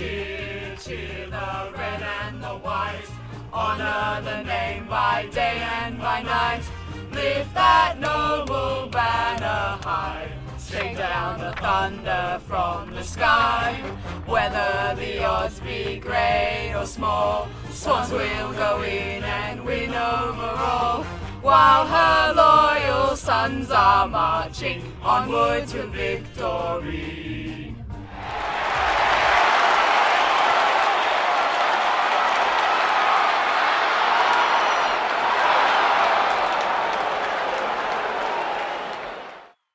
Cheer, cheer the red and the white, honour the name by day and by night. Lift that noble banner high, shake down the thunder from the sky. Whether the odds be great or small, Swans will go in and win overall, while her loyal sons are marching onward to victory.